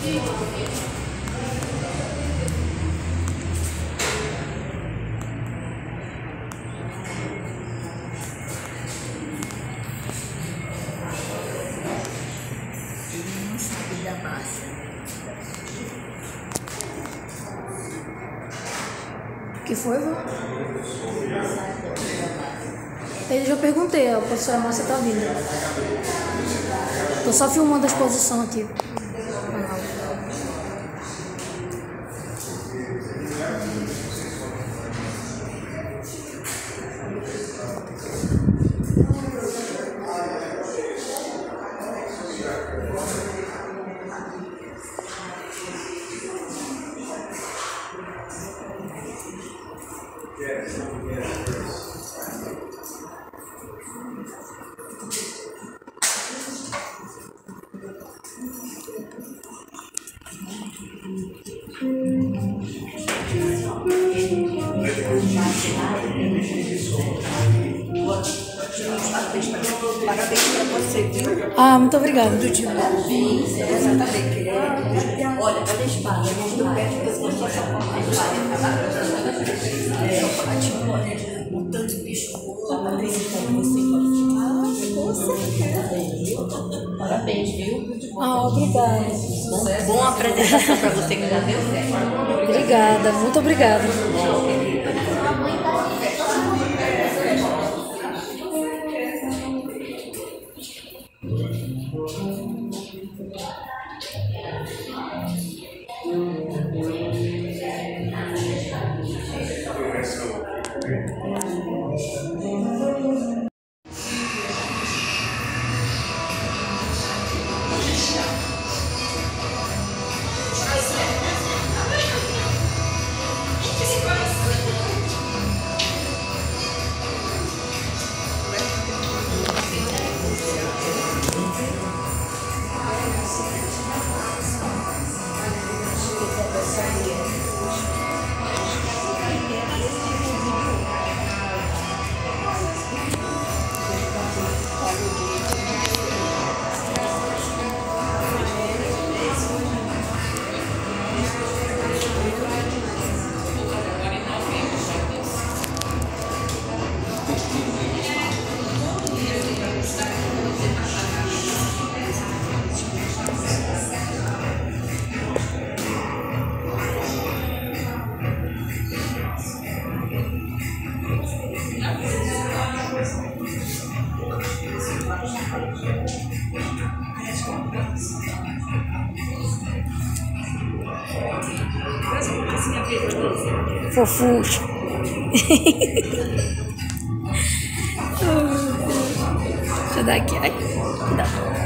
Ele não sabe da massa. O que foi, vô? Eu já perguntei, a professora Márcia tá vindo. Tô só filmando a exposição aqui. Parabéns pra você, viu? Ah, muito obrigada. Exatamente. Olha, olha a espada. Eu estou perto da sua chocolatinho, olha. Um tanto de bicho voando. Parabéns, viu? Ah, obrigada. Boa apresentação para você que já deu certo. Obrigada, muito obrigada. Fofucho. Deixa eu dar aqui. Ai, cuidado.